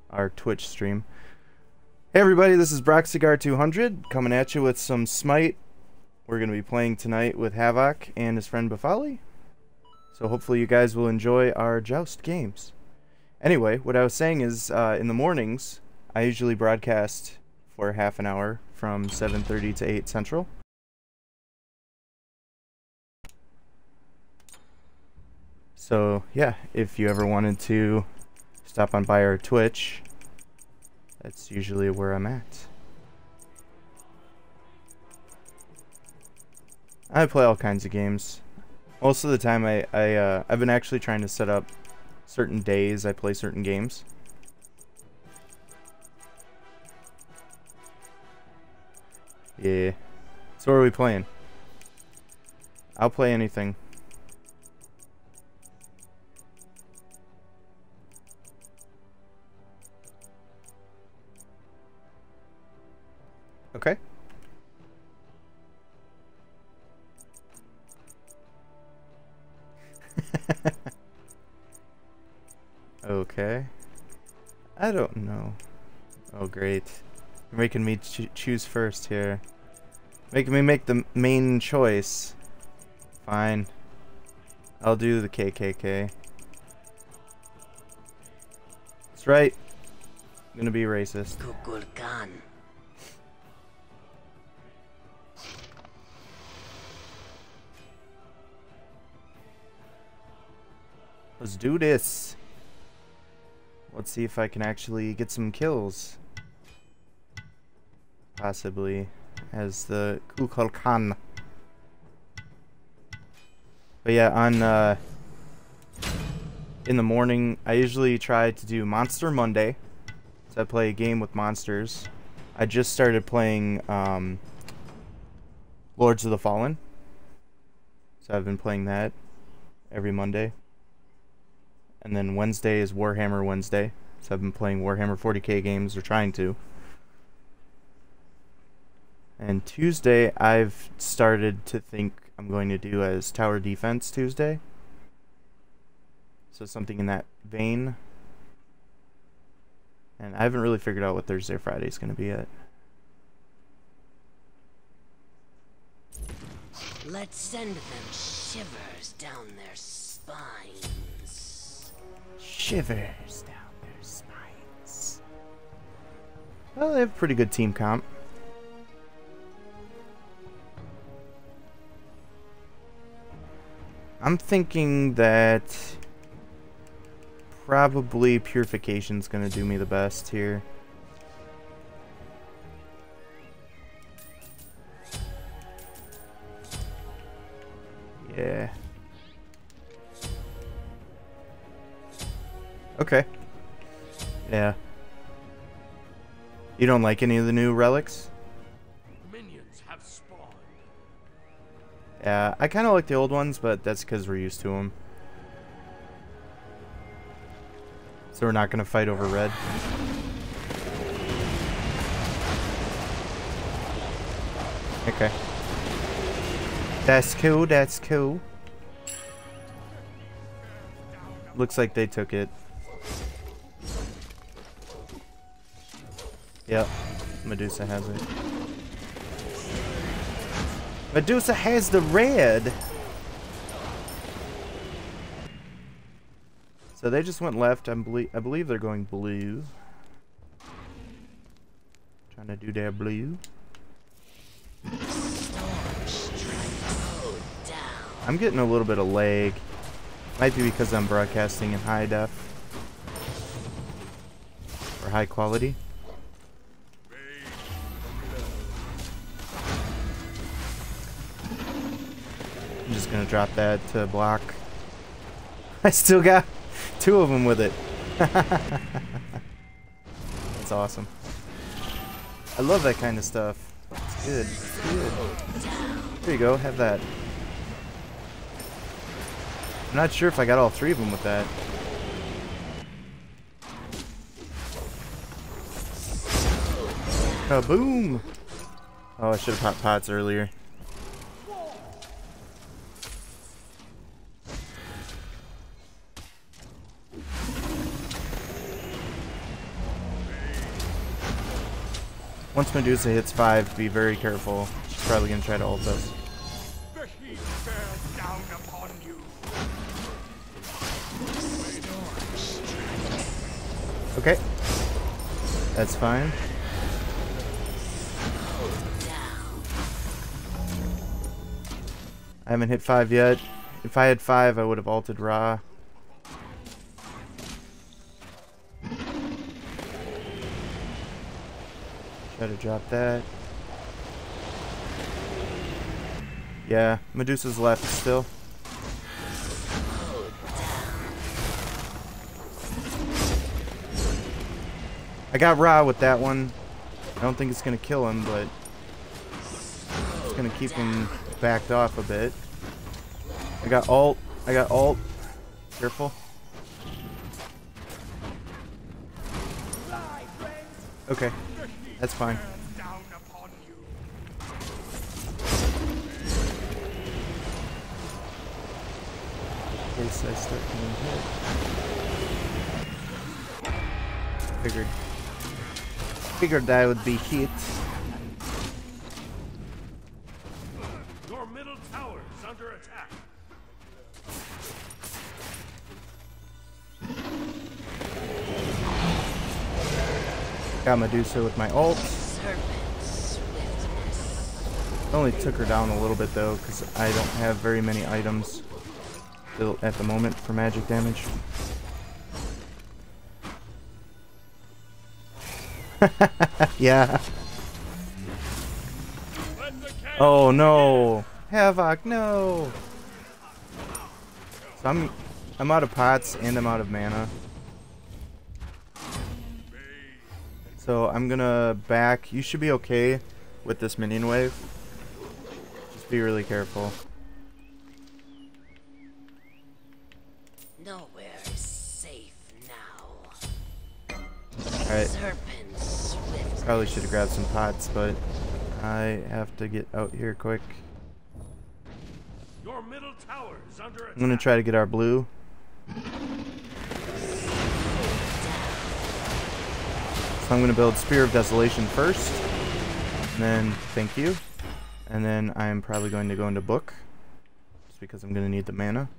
our Twitch stream. Hey everybody, this is Brox 200 coming at you with some Smite. We're going to be playing tonight with Havoc and his friend Bafali. So hopefully you guys will enjoy our Joust games. Anyway, what I was saying is, in the mornings, I usually broadcast for half an hour from 7:30 to 8 Central. So yeah, if you ever wanted to stop on by our Twitch, that's usually where I'm at. I play all kinds of games. Most of the time I've been actually trying to set up certain days I play certain games. Yeah. So what are we playing? I'll play anything. Okay. Okay. I don't know. Oh, great. You're making me choose first here. Making me make the main choice. Fine. I'll do the KKK. That's right. I'm gonna be racist. Let's do this. Let's see if I can actually get some kills. Possibly as the Kukulkan. But yeah, on in the morning I usually try to do Monster Monday. So I play a game with monsters. I just started playing Lords of the Fallen. So I've been playing that every Monday. And then Wednesday is Warhammer Wednesday. So I've been playing Warhammer 40k games, or trying to. And Tuesday I've started to think I'm going to do as Tower Defense Tuesday. So something in that vein. And I haven't really figured out what Thursday or Friday is going to be yet. Let's send them shivers down their spines. Shivers down their spines. Well, they have a pretty good team comp. I'm thinking that probably Purification's gonna do me the best here. Yeah. Okay. Yeah. You don't like any of the new relics? Minions have spawned. Yeah, I kind of like the old ones, but that's because we're used to them. So we're not going to fight over red. Okay. That's cool, that's cool. Looks like they took it. Yep, Medusa has it. Medusa has the red! So they just went left. I believe they're going blue. Trying to do their blue. I'm getting a little bit of lag. Might be because I'm broadcasting in high def. Or high quality. I'm just gonna drop that to block. I still got 2 of them with it. That's awesome. I love that kind of stuff. It's good. It's good. There you go. Have that. I'm not sure if I got all 3 of them with that. Kaboom! Oh, I should have popped pots earlier. Once Medusa hits 5, be very careful. She's probably going to try to ult us. The heat bears down upon you. Okay. That's fine. I haven't hit 5 yet. If I had 5, I would have ulted Ra. Try to drop that. Yeah, Medusa's left still. I got Ra with that one. I don't think it's gonna kill him, but it's gonna keep him backed off a bit. I got ult. I got ult. Careful. Okay, that's fine. Down upon you. In case I start getting hit. Figured that would be hit. Your middle tower is under attack. Got Medusa with my ult. Only took her down a little bit though, because I don't have very many items still at the moment for magic damage. Yeah. Oh no, Havoc, no. So I'm out of pots and I'm out of mana. So I'm gonna back. You should be okay with this minion wave. Just be really careful. Nowhere is safe now. Alright. Serpent swift. Probably should have grabbed some pots, but I have to get out here quick. Your middle tower is under attack. I'm gonna try to get our blue. So I'm gonna build Spear of Desolation first, and then thank you, and then I'm probably going to go into Book, just because I'm gonna need the mana.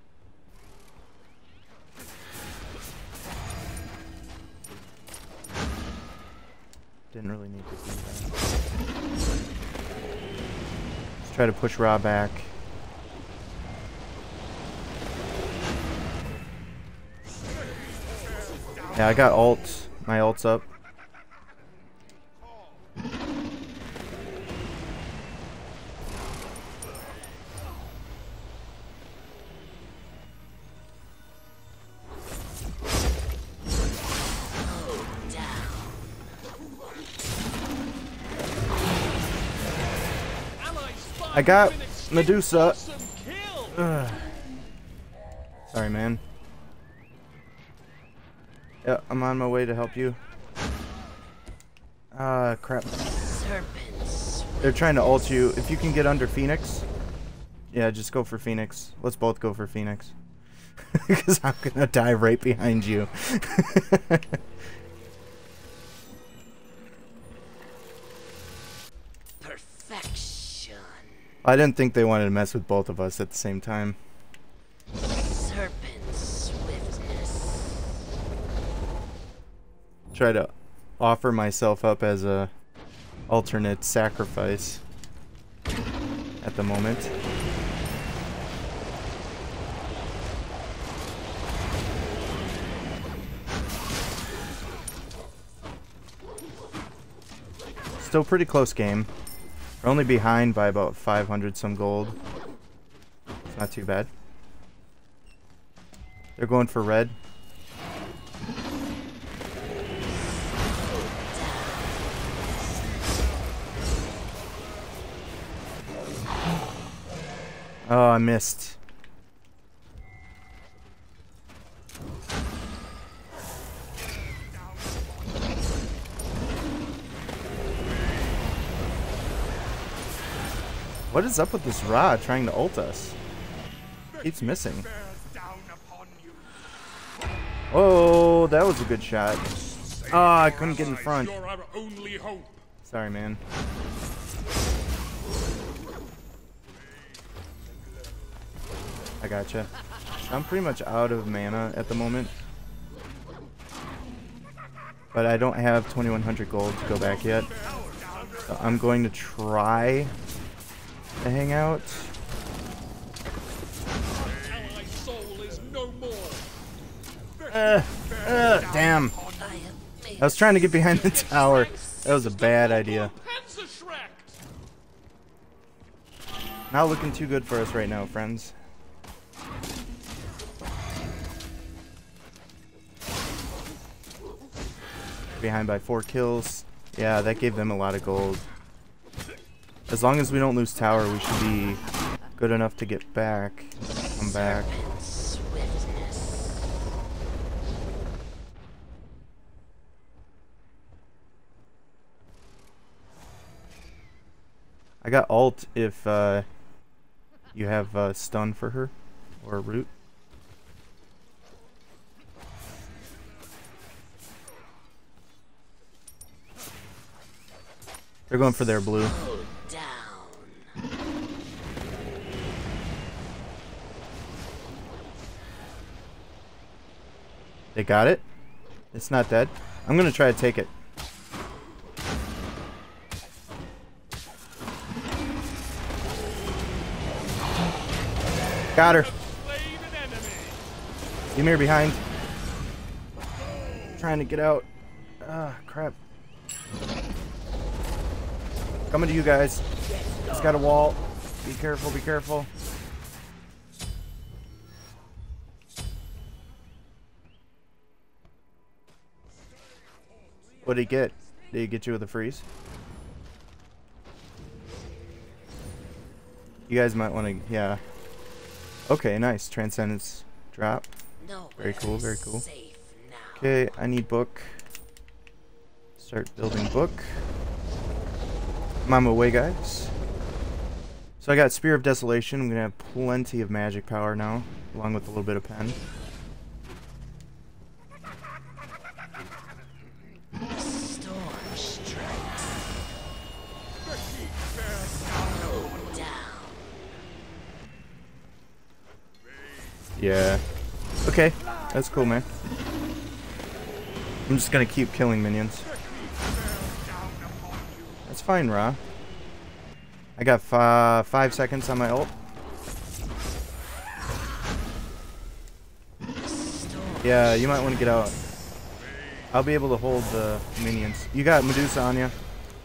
Didn't really need to do that. Let's try to push Ra back. Yeah, I got ult. My ult's up. I got Medusa. Ugh. Sorry, man. Yeah, I'm on my way to help you. Ah, crap. They're trying to ult you. If you can get under Phoenix, yeah, just go for Phoenix. Let's both go for Phoenix. Because I'm gonna die right behind you. Perfection. I didn't think they wanted to mess with both of us at the same time. Serpent swiftness. Try to offer myself up as a alternate sacrifice at the moment. Still pretty close game. We're only behind by about 500 some gold. It's not too bad. They're going for red. Oh, I missed. What is up with this Ra trying to ult us? Keeps missing. Oh, that was a good shot. Oh, I couldn't get in front. Sorry, man. I gotcha. I'm pretty much out of mana at the moment. But I don't have 2100 gold to go back yet. So I'm going to try to hang out. Damn. I was trying to get behind the tower. That was a bad idea. Not looking too good for us right now, friends. Behind by 4 kills. Yeah, that gave them a lot of gold. As long as we don't lose tower, we should be good enough to get back. Come back. I got ult if you have stun for her or root. They're going for their blue. They got it. It's not dead. I'm gonna try to take it. Got her. Ymir behind. Trying to get out. Ah, crap. Coming to you guys. He's got a wall. Be careful, be careful. What did he get? Did he get you with a freeze? You guys might want to, yeah. Okay, nice. Transcendence drop. Very cool, very cool. Okay, I need book. Start building book. I'm on my way, guys. So I got Spear of Desolation. I'm going to have plenty of magic power now, along with a little bit of pen. Yeah. Okay, that's cool, man. I'm just gonna keep killing minions. That's fine, Ra. I got 5 seconds on my ult. Yeah, you might want to get out. I'll be able to hold the minions. You got Medusa on you.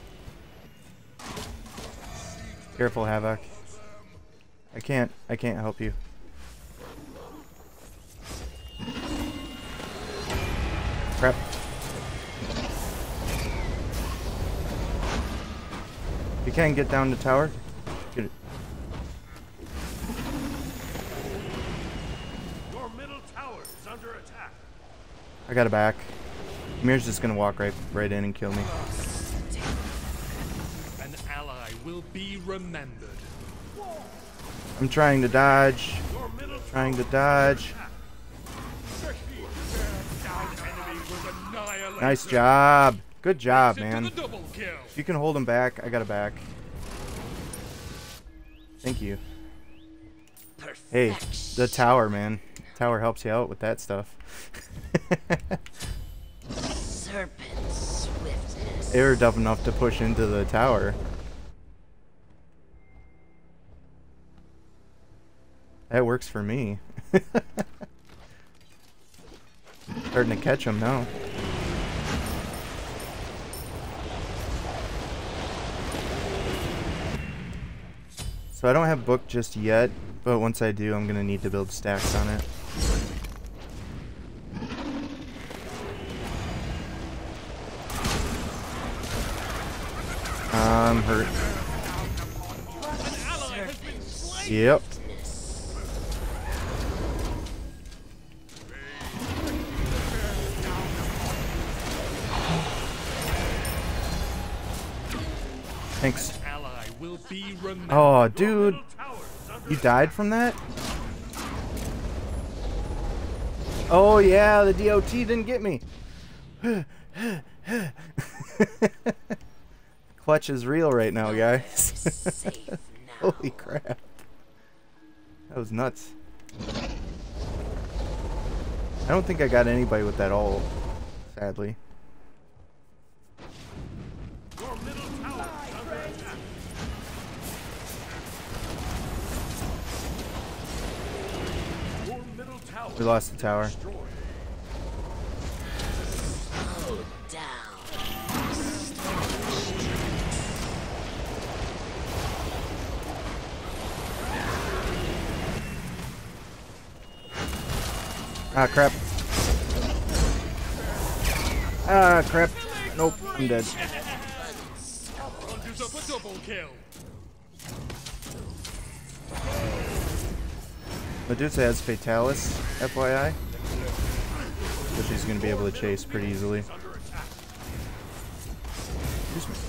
Careful, Havoc. I can't help you. Crap. You can get down the tower. Get it. Your middle tower is under attack. I got it back. Mir's just gonna walk right in and kill me. An ally will be remembered. I'm trying to dodge. Trying to dodge. Nice job. Good job, man. If you can hold him back, I got it back. Thank you. Hey, the tower, man. Tower helps you out with that stuff. Serpent swiftness. They were dumb enough to push into the tower. That works for me. Starting to catch them now. So I don't have book just yet, but once I do, I'm gonna need to build stacks on it. I'm hurt. Yep. Thanks. Oh, dude. You died from that? Oh, yeah, the DOT didn't get me. Clutch is real right now, Nowhere guys. is safe now. Holy crap. That was nuts. I don't think I got anybody with that ult, sadly. Your middle tower is under attack. Your middle tower We lost the tower. destroyed. Slow down. Ah, crap. Ah, crap. Nope, I'm dead. Conjures up a double kill. Medusa has Fatalis, FYI. So she's going to be able to chase pretty easily. Under attack. Excuse me.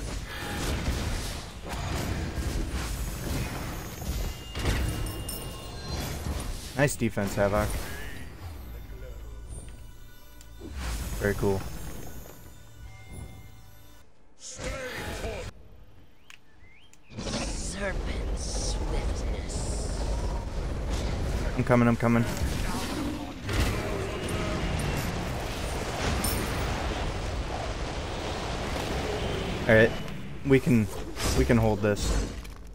Nice defense, Havoc. Very cool. Serpent swiftness. I'm coming, I'm coming. Alright. We can hold this.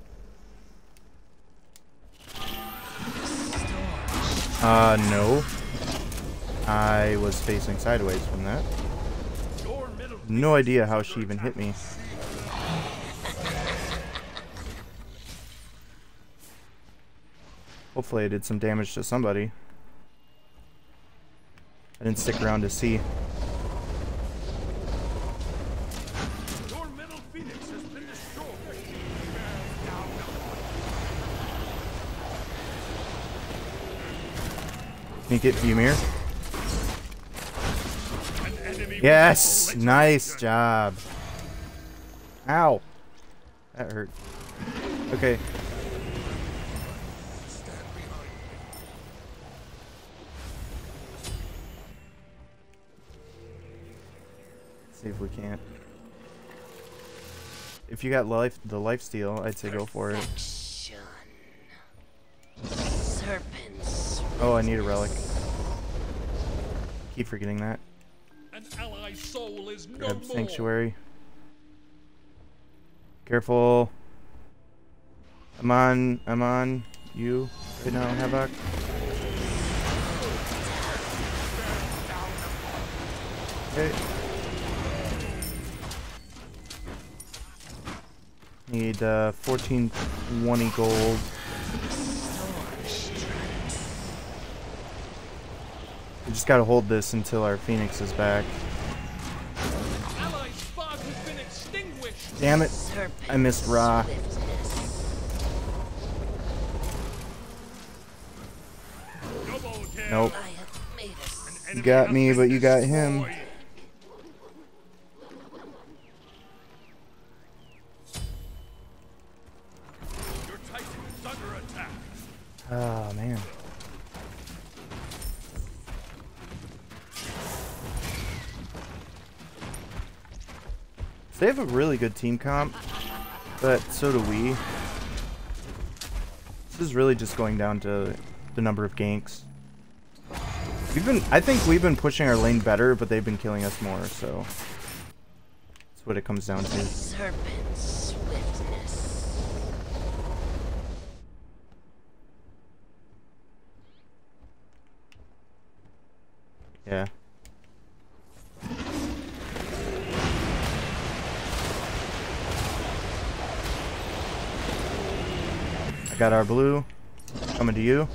No. I was facing sideways from that. Your middle No idea how she even hit me. Hopefully I did some damage to somebody. I didn't stick around to see. Your middle phoenix has been destroyed. Can you get Ymir? An enemy Yes! Nice job. Ow. That hurt. Okay. See if we can't. If you got the life steal, I'd say go for it. Action. Serpent Oh, I need a relic. Keep forgetting that. An ally soul is no Grab more. Sanctuary. Careful. I'm on you right now, Havoc. Okay. Need 1420 gold. We just gotta hold this until our Phoenix is back. Ally spark has been extinguished. Damn it. Serpent I missed Ra. swiftness. Double kill. Nope. I have made a You got me, but you got him. Your Titan is under attack. Oh, man. They have a really good team comp, but so do we. This is really just going down to the number of ganks. I think we've been pushing our lane better, but they've been killing us more, so that's what it comes down to. serpent swiftness. Yeah. I got our blue. Coming to you.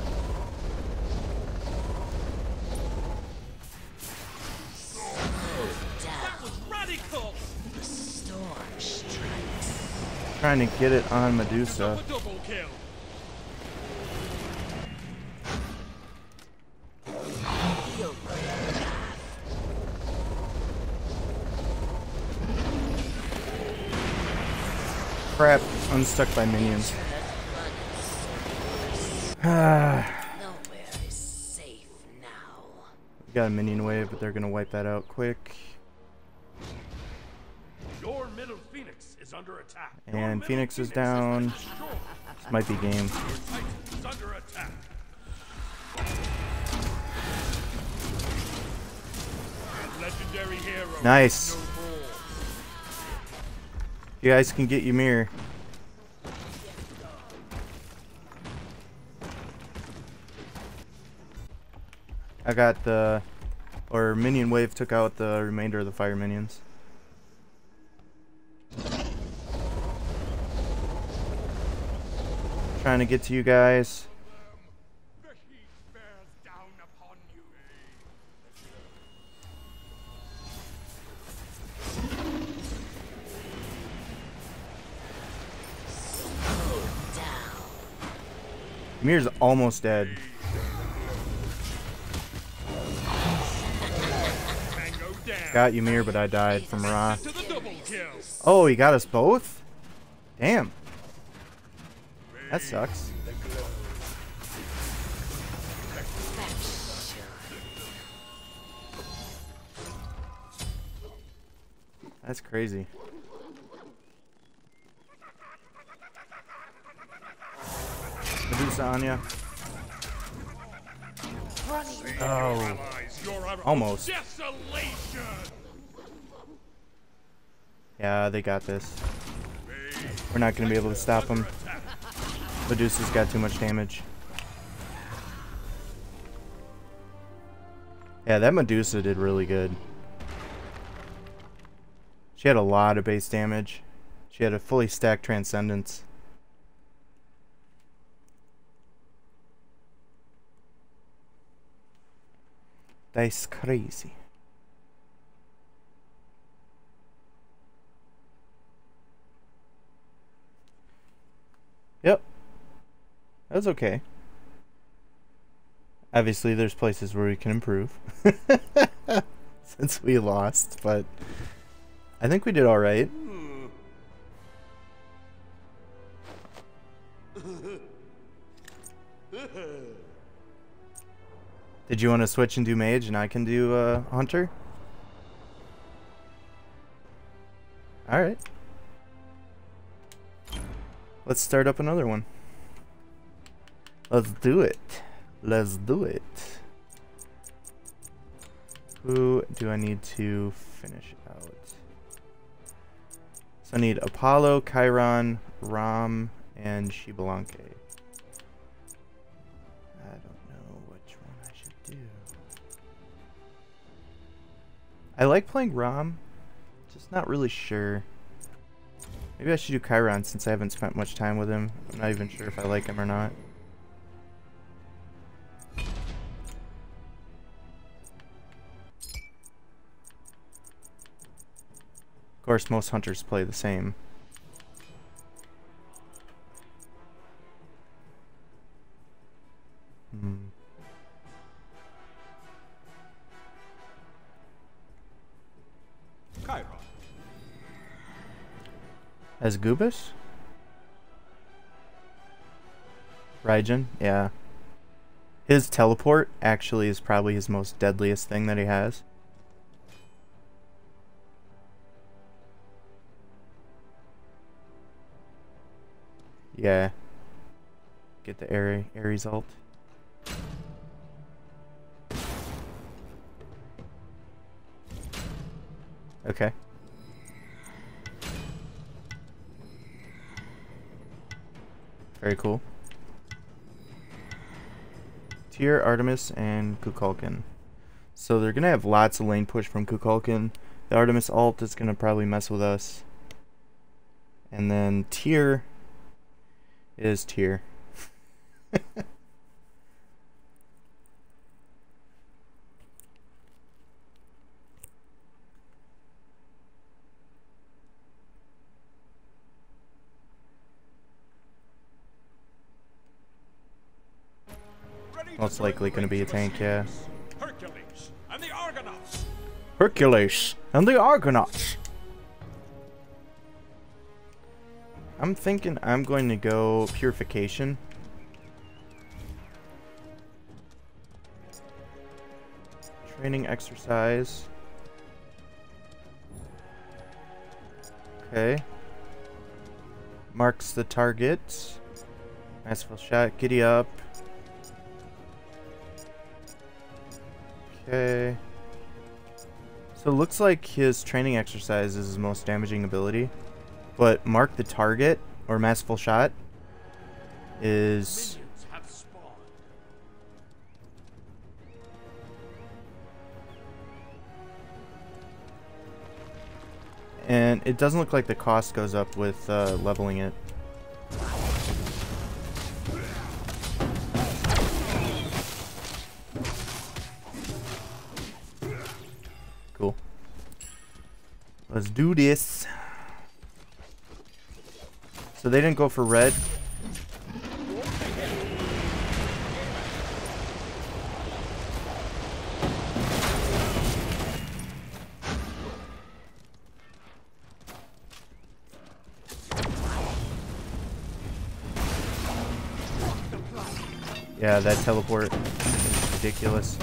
That was radical. The storm strikes. Trying to get it on Medusa. A double kill. Feel good. Crap, unstuck by minions. Tread runneth. We Nowhere is safe now. got a minion wave, but they're gonna wipe that out quick. Your middle phoenix Phoenix is under attack. And Phoenix is down. This might be game. Your Titan is under attack. Legendary hero. Nice. No more. You guys can get Ymir. I got the... Or minion wave took out the remainder of the fire minions. Trying to get to you guys. The heat bears down upon you. Ymir's almost dead. Tango down. Got Ymir, but I died from Ra. To the double kill. Oh, he got us both? Damn. That sucks. That's crazy. Medusa on ya. Oh, almost. Desolation. Yeah, they got this. We're not going to be able to stop them. Medusa's got too much damage. Yeah, that Medusa did really good. She had a lot of base damage. She had a fully stacked Transcendence. That's crazy. Yep. That was okay. Obviously, there's places where we can improve. Since we lost, but I think we did alright. Did you want to switch and do mage and I can do hunter? Alright. Let's start up another one. Let's do it. Let's do it. Who do I need to finish out? So I need Apollo, Chiron, Ram, and Shibalanke. I don't know which one I should do. I like playing Ram, just not really sure. Maybe I should do Chiron since I haven't spent much time with him. I'm not even sure if I like him or not. Of course, most hunters play the same. Chiron. As Goobus? Raijin? Yeah. His teleport actually is probably his most deadliest thing that he has. Yeah. Get the Ares ult. Okay. Very cool. Tyr, Artemis, and Kukulkan. So they're gonna have lots of lane push from Kukulkan. The Artemis ult is gonna probably mess with us. And then Tyr is Tyr. Most likely going to be a tank, yeah. Hercules and the Argonauts. Hercules and the Argonauts. I'm thinking I'm going to go Purification. Training exercise. Okay. Marks the target. Masterful shot. Giddy up. Okay. So it looks like his training exercise is his most damaging ability. But Mark the target, or Masterful shot, is... Minions have spawned. And it doesn't look like the cost goes up with leveling it. Cool. Let's do this. So they didn't go for red. Yeah, that teleport is ridiculous.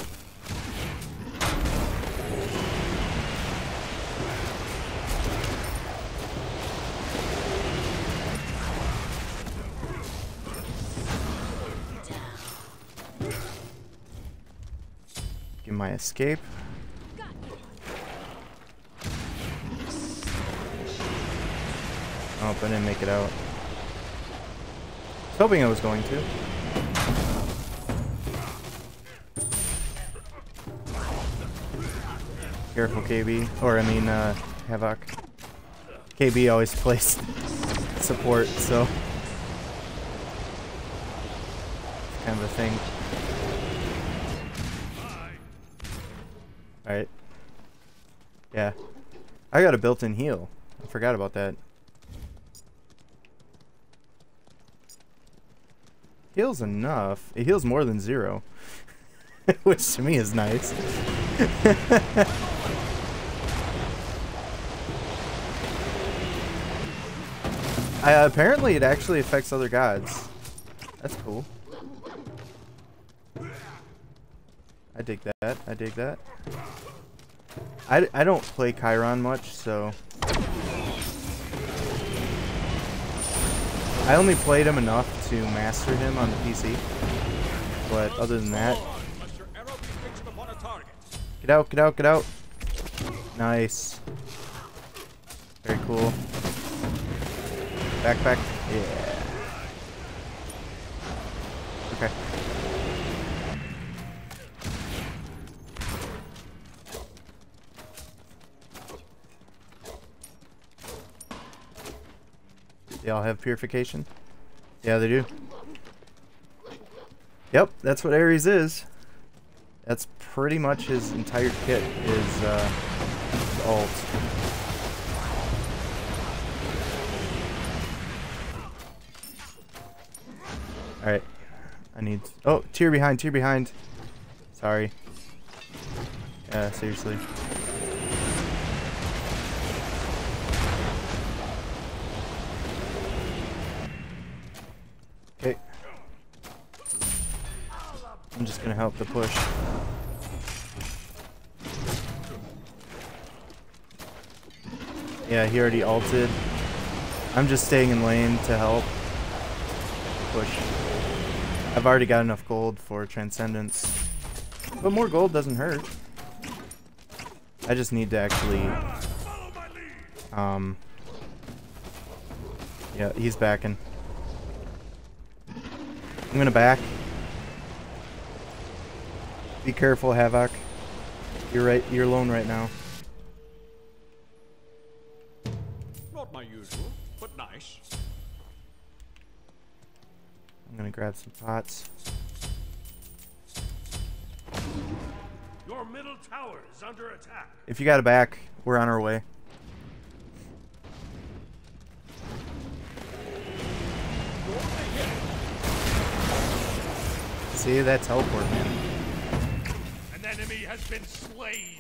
Get my escape. Oh, but I didn't make it out. I was hoping I was going to. Careful, KB. Or, I mean, Havoc. KB always plays support, so... it's kind of a thing. Alright. Yeah. I got a built-in heal. I forgot about that. Heals enough. It heals more than 0. Which to me is nice. Apparently it actually affects other gods. That's cool. I dig that. I dig that. I don't play Chiron much, so... I only played him enough to master him on the PC. But other than that... Get out, get out, get out! Nice. Very cool. Back, back. Yeah. Okay. They all have purification? Yeah, they do. Yep, that's what Ares is. That's pretty much his entire kit is ult. Alright. I need... Oh, tier behind, tier behind. Sorry. Yeah, seriously. Okay. I'm just gonna help the push. Yeah, he already ulted. I'm just staying in lane to help push. I've already got enough gold for Transcendence. But more gold doesn't hurt. I just need to actually... yeah, he's backing. I'm gonna back. Be careful, Havoc. You're right. You're alone right now. Not my usual, but nice. I'm gonna grab some pots. Your middle tower is under attack. If you got a back, we're on our way. See that teleport, man. An enemy has been slain.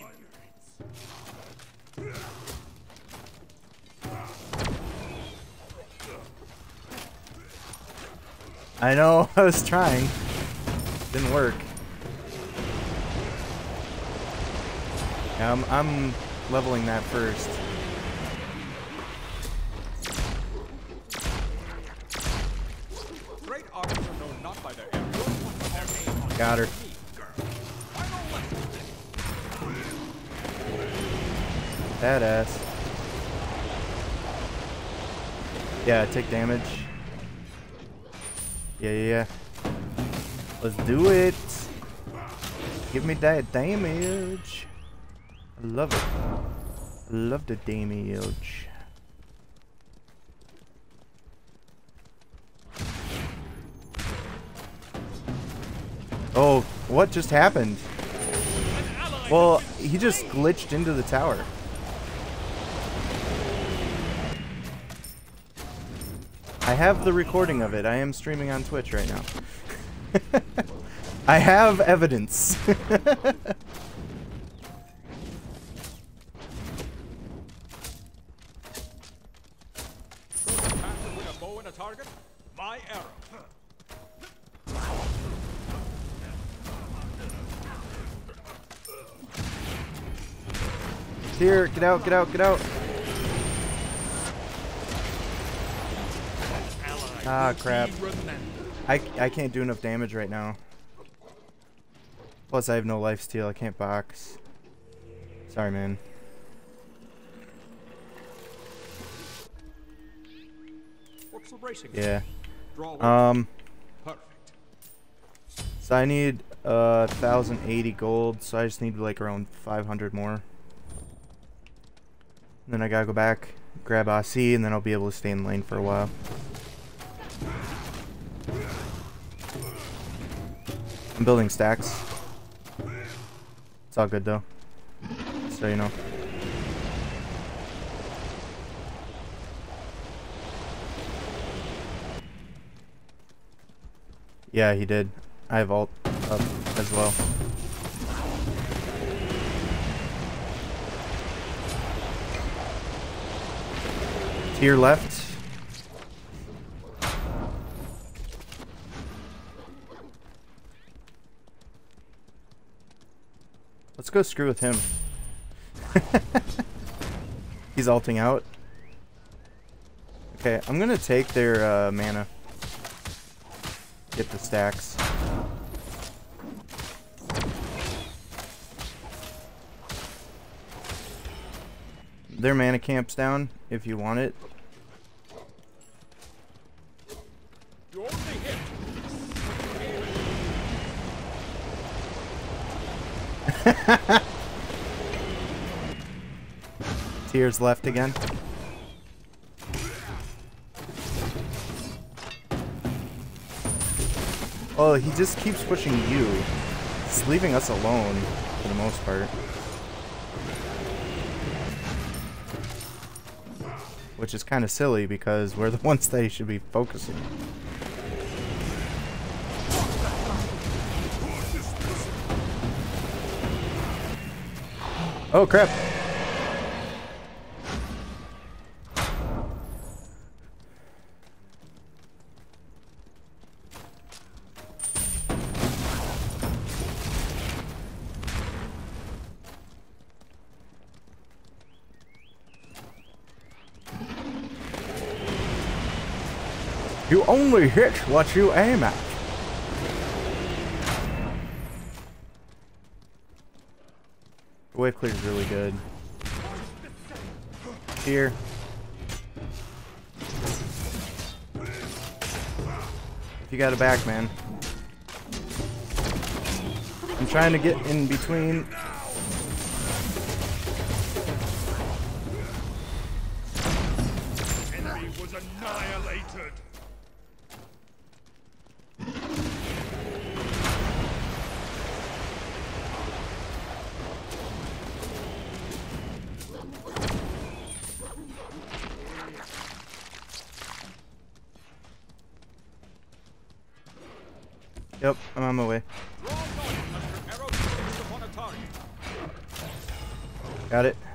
I know, I was trying. Didn't work. Yeah, I'm leveling that first. Got her. Badass. Yeah, take damage. Yeah. Let's do it. Give me that damage. I love it. I love the damage. Oh, what just happened? Well, he just glitched into the tower. I have the recording of it. I am streaming on Twitch right now. I have evidence. My arrow. Here, get out, get out, get out. Ah, crap. I can't do enough damage right now. Plus, I have no lifesteal. I can't box. Sorry, man. Yeah. Perfect. So I need 1,080 gold. So I just need like around 500 more. Then I gotta go back, grab AC, and then I'll be able to stay in lane for a while. I'm building stacks. It's all good though. So you know. Yeah, he did. I have ult up as well. To your left. Let's go screw with him. He's ulting out. Okay, I'm gonna take their mana. Get the stacks. Their mana camp's down if you want it. You only hit. Tears left again. Oh, he just keeps pushing you. He's leaving us alone for the most part. Which is kind of silly because we're the ones that he should be focusing. Oh crap! You only hit what you aim at. The wave clear is really good. Here. If you got a back, man. I'm trying to get in between. Enemy was annihilated. Yep, I'm on my way. Got it.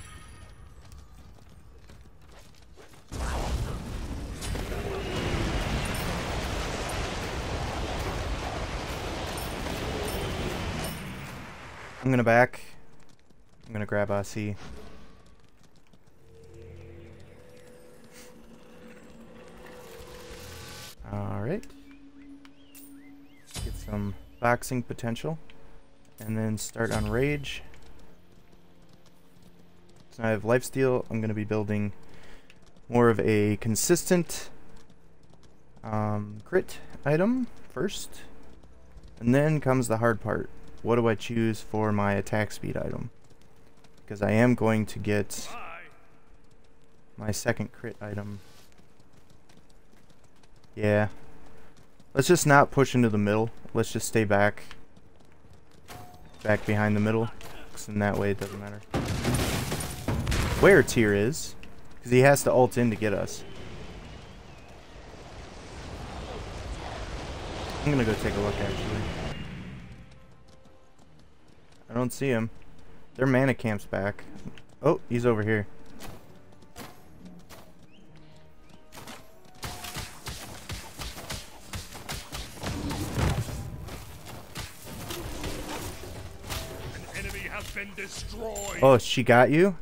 I'm gonna back. I'm gonna grab AC. Alright. some boxing potential. And then start on Rage. So I have Lifesteal. I'm going to be building more of a consistent crit item first. And then comes the hard part. What do I choose for my attack speed item? Because I am going to get my second crit item. Yeah. Let's just not push into the middle. Let's just stay back. Back behind the middle. Because in that way it doesn't matter where Tyr is. Because he has to ult in to get us. I'm gonna go take a look actually. I don't see him. Their mana camp's back. Oh, he's over here. An enemy has been destroyed. Oh, she got you?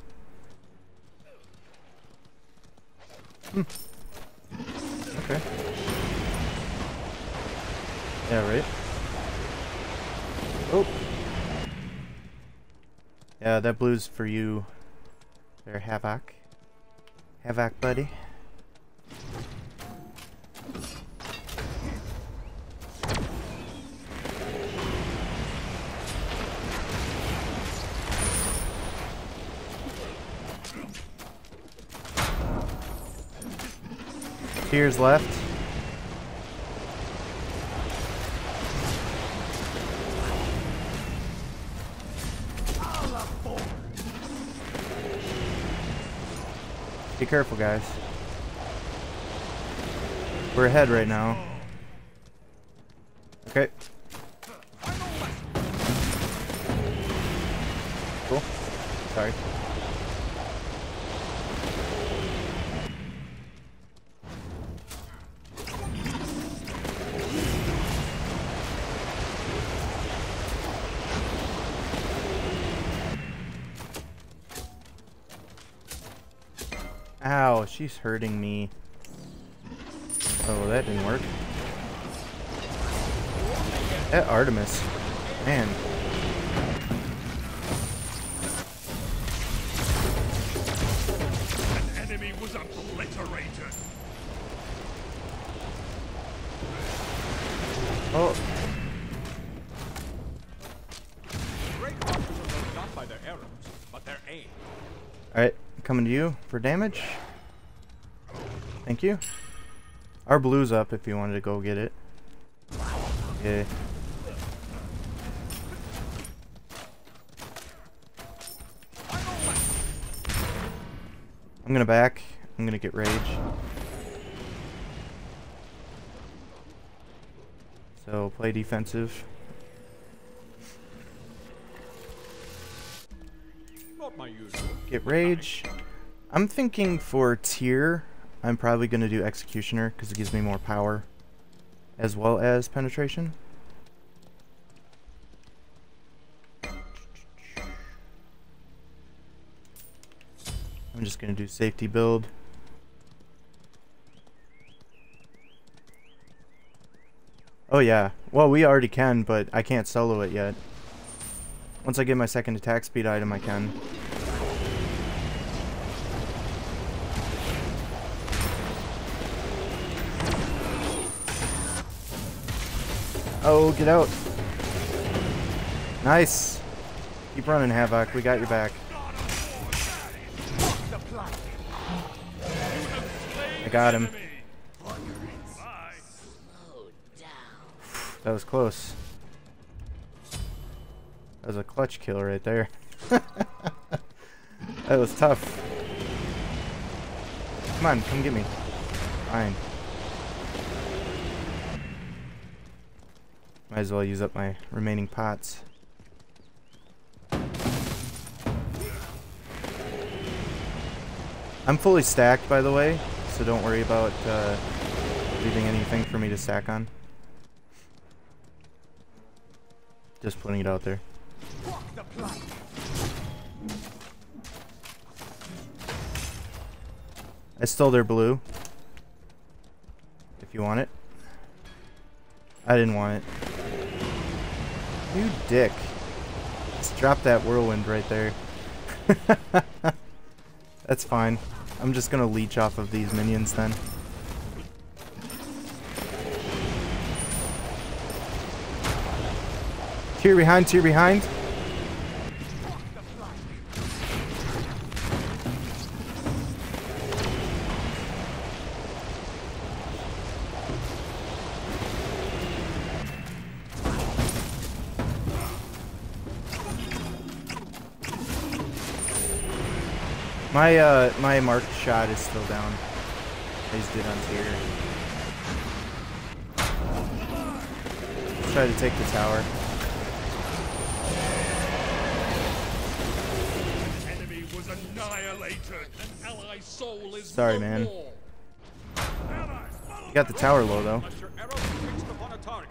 Okay. Yeah, right? Oh. Yeah, that blue's for you there, Havoc. Havoc, buddy. Tears left. Be careful, guys. We're ahead right now. Okay. Cool. Sorry. Ow, she's hurting me. Oh, that didn't work. That Artemis. Man. An enemy was obliterated. Oh. Great archers are known not by their arrows, but their aim. Alright, coming to you for damage. Thank you. Our blue's up if you wanted to go get it. Okay. I'm gonna back. I'm gonna get rage. So play defensive. Not my usual. Get rage. I'm thinking for tier, I'm probably going to do Executioner because it gives me more power as well as penetration. I'm just going to do safety build. Oh yeah, well we already can, but I can't solo it yet. Once I get my second attack speed item I can. Oh, get out. Nice. Keep running, Havoc. We got your back. I got him. That was close. That was a clutch kill right there. That was tough. Come on, come get me. Fine. Might as well use up my remaining pots. I'm fully stacked, by the way, so don't worry about leaving anything for me to stack on. Just putting it out there. I stole their blue. If you want it. I didn't want it. You dick. Just drop that whirlwind right there. That's fine. I'm just gonna leech off of these minions then. Tier behind, tier behind. My marked shot is still down. I used it on tier. Let's try to take the tower. Enemy was annihilated. An ally soul is Sorry, no man. more. You got the tower low though. Unless your arrow is fixed upon a target.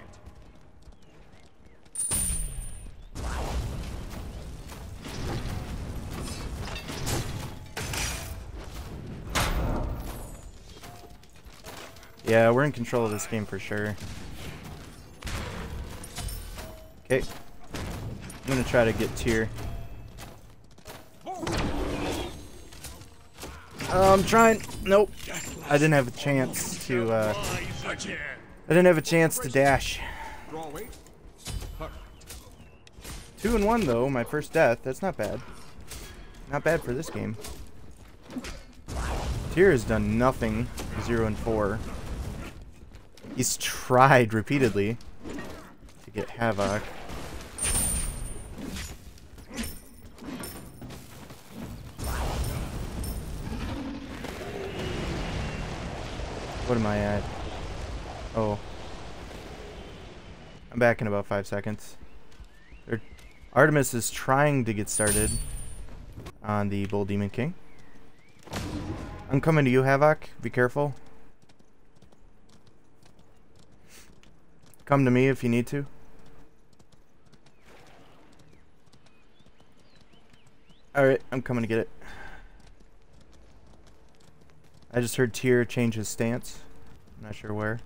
Yeah, we're in control of this game for sure. Okay. I'm gonna try to get tier. I'm trying. Nope. I didn't have a chance to, I didn't have a chance to dash. 2 and 1 though, my first death. That's not bad. Not bad for this game. Tier has done nothing. 0 and 4. He's tried repeatedly to get Havoc. What am I at? Oh. I'm back in about 5 seconds. Artemis is trying to get started on the Bull Demon King. I'm coming to you, Havoc. Be careful. Come to me if you need to. Alright, I'm coming to get it. I just heard Tyr change his stance. I'm not sure where.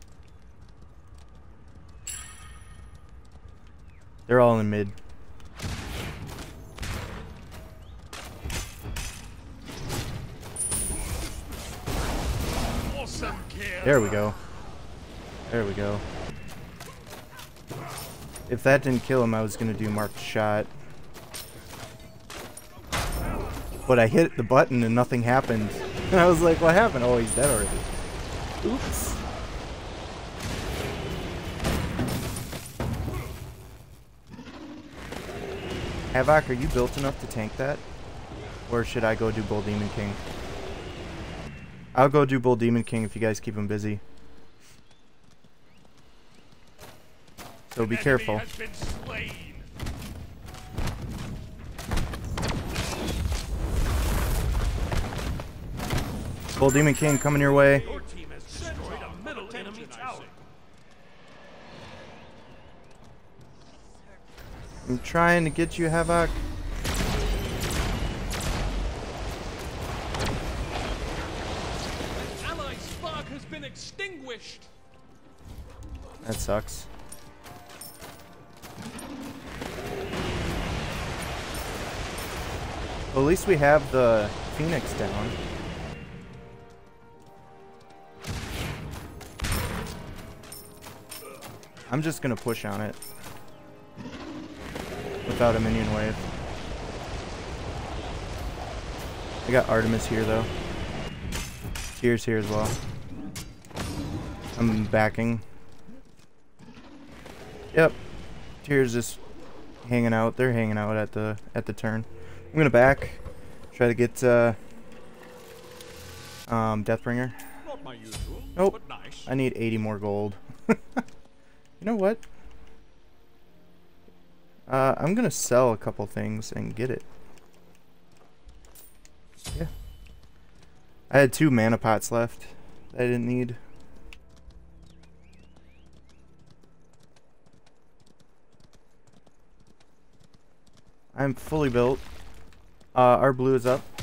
They're all in mid. Awesome kill. There we go. There we go. If that didn't kill him, I was gonna do marked shot. But I hit the button and nothing happened. And I was like, what happened? Oh, he's dead already. Oops. Havoc, are you built enough to tank that? Or should I go do Bull Demon King? I'll go do Bull Demon King if you guys keep him busy. So be careful. Has been slain. Bull Demon King coming your way. Your team has destroyed a middle enemy tower. I'm trying to get you, Havoc. An ally spark has been extinguished. That sucks. Well, at least we have the Phoenix down. I'm just gonna push on it without a minion wave. I got Artemis here though. Tyr's here as well. I'm backing. Yep. Tyr's just hanging out. They're hanging out at the turn. I'm gonna back. Try to get Deathbringer. Not my usual, Nope. but nice. I need 80 more gold. You know what? I'm gonna sell a couple things and get it. Yeah. I had 2 mana pots left that I didn't need. I'm fully built. Our blue is up.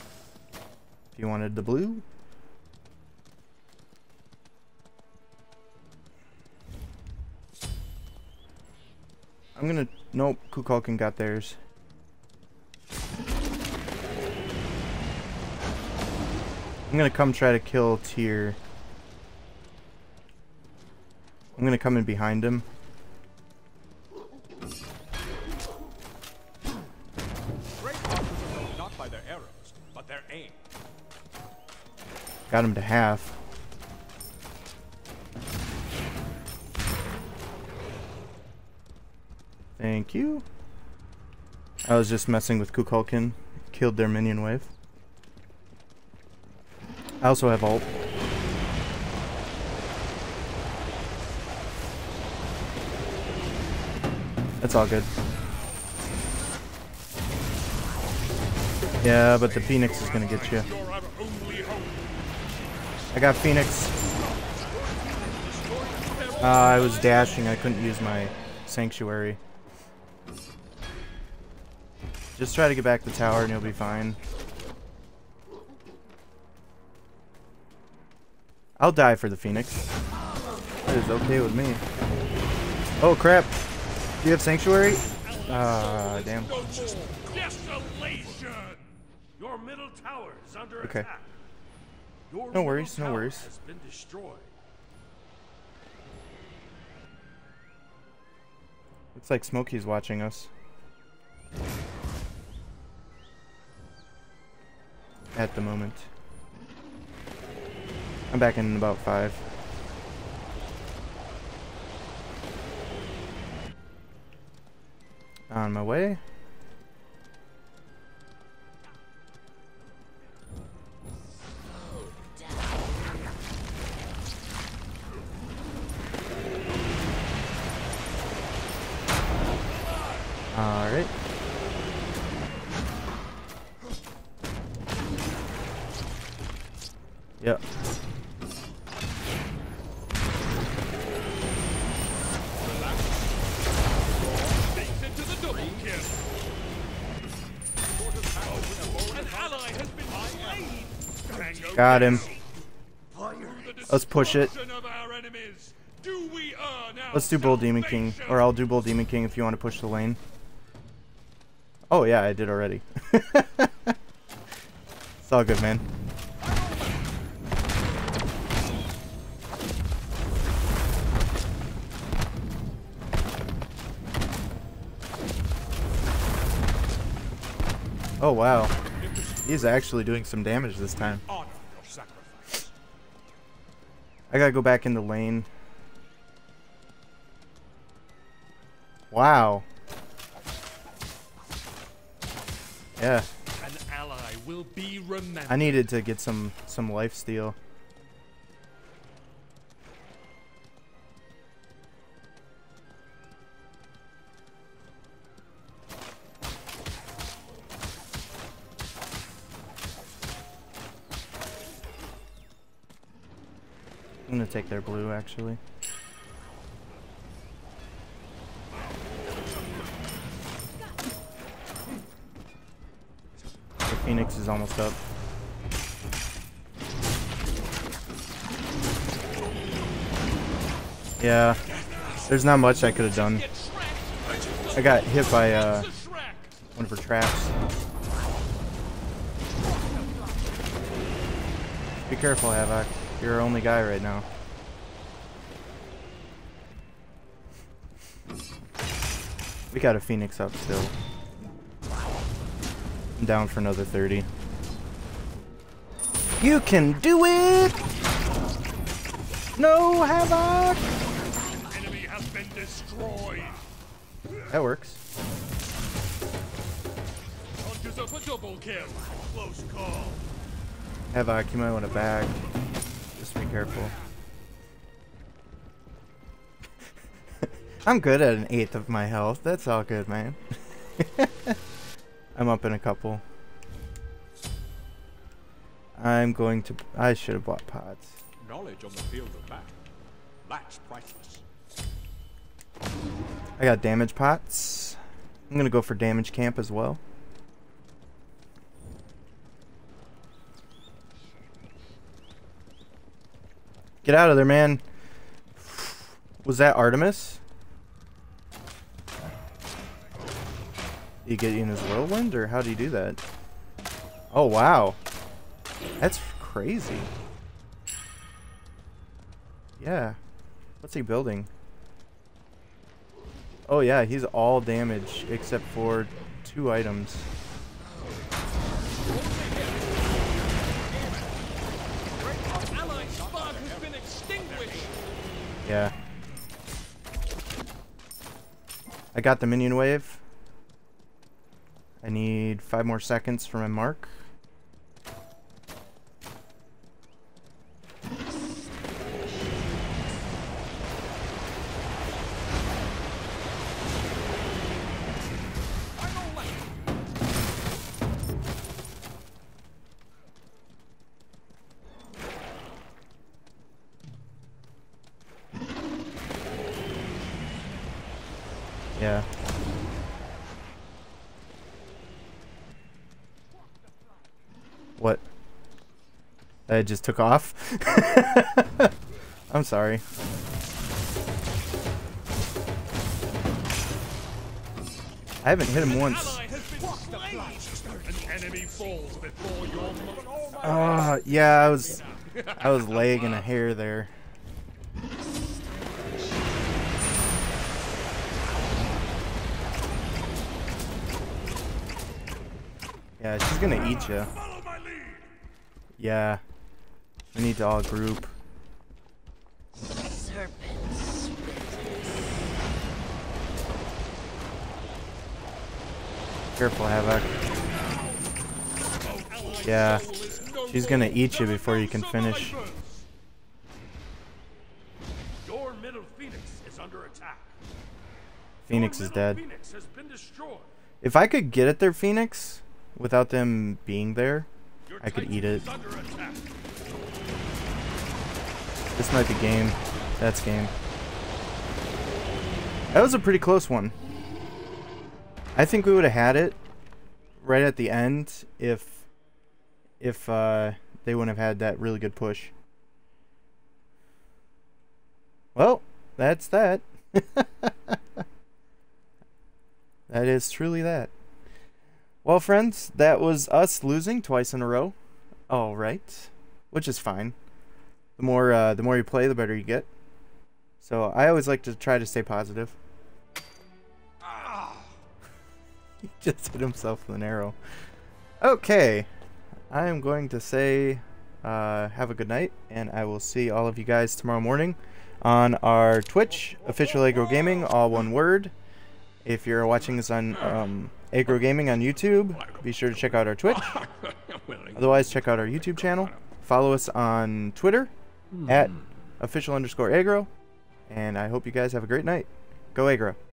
If you wanted the blue. I'm gonna... Nope, Kukulkan got theirs. I'm gonna come try to kill Tyr. I'm gonna come in behind him. Great hunters are known not by their arrows, but their aim. Got him to half. Thank you. I was just messing with Kukulkan. Killed their minion wave. I also have ult. That's all good. Yeah, but the Phoenix is gonna get you. I got Phoenix. I was dashing. I couldn't use my Sanctuary. Just try to get back to the tower and you'll be fine. I'll die for the Phoenix. That is okay with me. Oh crap! Do you have Sanctuary? Ah, damn. Desolation! Your middle tower is under Okay. attack. Your No worries, middle no tower worries. has been destroyed. Looks like Smokey's watching us. At the moment. I'm back in about 5. On my way. Alright. Yep. Takes it to the double kill. An ally has been slain. Got him. Let's push it. Of our enemies. Do we earn our Let's do Bull Demon King. salvation? Or I'll do Bull Demon King if you want to push the lane. Oh yeah, I did already. It's all good, man. Oh wow. He's actually doing some damage this time. Honor your sacrifice. I gotta go back in the lane. Wow. Yeah. An ally will be remembered. I needed to get some life steal. I'm gonna take their blue actually. The Phoenix is almost up. Yeah, there's not much I could have done. I got hit by one of her traps. Be careful, Havoc. You're our only guy right now. We got a Phoenix up still. I'm down for another 30. You can do it! No, Havoc! Enemy has been destroyed. That works. Hunters up a double kill. Close call. Havoc, you might want to back. Just be careful. I'm good at 1/8 of my health. That's all good, man. I'm up in a couple. I'm going to... I should have bought pots. Knowledge on the field of battle. That's priceless. I got damage pots. I'm going to go for damage camp as well. Get out of there, man. Was that Artemis? You get in his whirlwind, or how do you do that? Oh, wow. That's crazy. Yeah. What's he building? Oh, yeah, he's all damage except for 2 items. Allied spark has been extinguished. Yeah. I got the minion wave. I need 5 more seconds for my mark. Yeah. What? That just took off? I'm sorry. I haven't hit him once. An enemy falls before your Yeah, I was lagging a hair there. Yeah, she's gonna eat you. Yeah. We need to all group. Serpents. Careful, Havoc. Yeah. She's gonna eat you before you can finish. Your middle Phoenix is under attack. Phoenix is dead. Phoenix has been destroyed. If I could get at their Phoenix without them being there, I could eat it. Under attack. This might be game. That's game. That was a pretty close one. I think we would have had it right at the end if they wouldn't have had that really good push. Well, that's that. That is truly that. Well, friends, that was us losing twice in a row. All right, which is fine. The more you play, the better you get. So I always like to try to stay positive. He just hit himself with an arrow. Okay, I am going to say have a good night, and I will see all of you guys tomorrow morning on our Twitch, Official Agro Gaming, all one word. If you're watching this on Agro Gaming on YouTube, be sure to check out our Twitch. Otherwise, check out our YouTube channel. Follow us on Twitter at official_agro. And I hope you guys have a great night. Go Agro.